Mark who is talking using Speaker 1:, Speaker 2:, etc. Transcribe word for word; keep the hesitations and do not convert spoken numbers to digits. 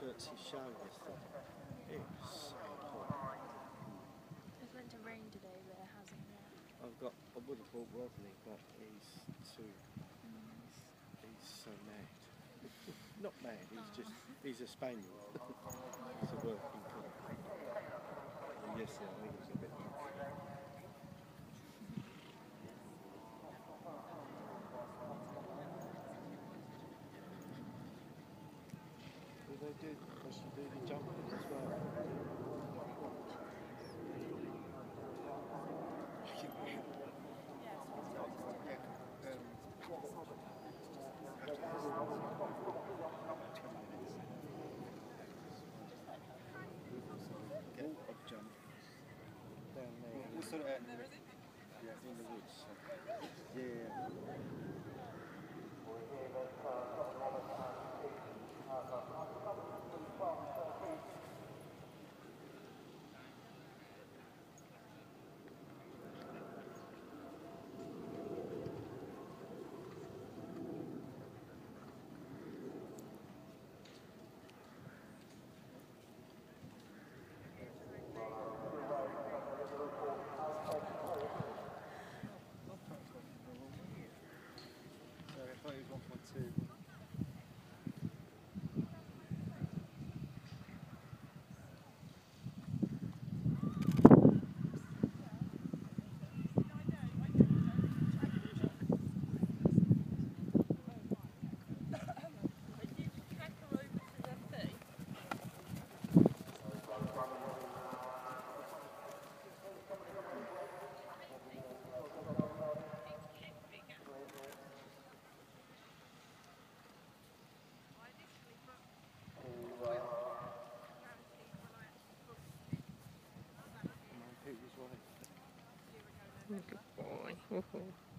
Speaker 1: Kurtz's show yesterday. It was so hot.
Speaker 2: It's meant to rain today, but it hasn't yet.
Speaker 1: I've got. I would have bought Rodney, but he's too. He's, he's so mad. Not mad. He's
Speaker 2: Aww.
Speaker 1: just. He's a spaniel. He's a working cock. And yesterday I think he was a bit much. Well, they do. They should do the jumping as well. Down there.
Speaker 3: What sort of, uh,
Speaker 1: Yeah, in the woods.
Speaker 3: yeah. So I thought it was one point two.
Speaker 1: Pete was right.
Speaker 2: Good boy.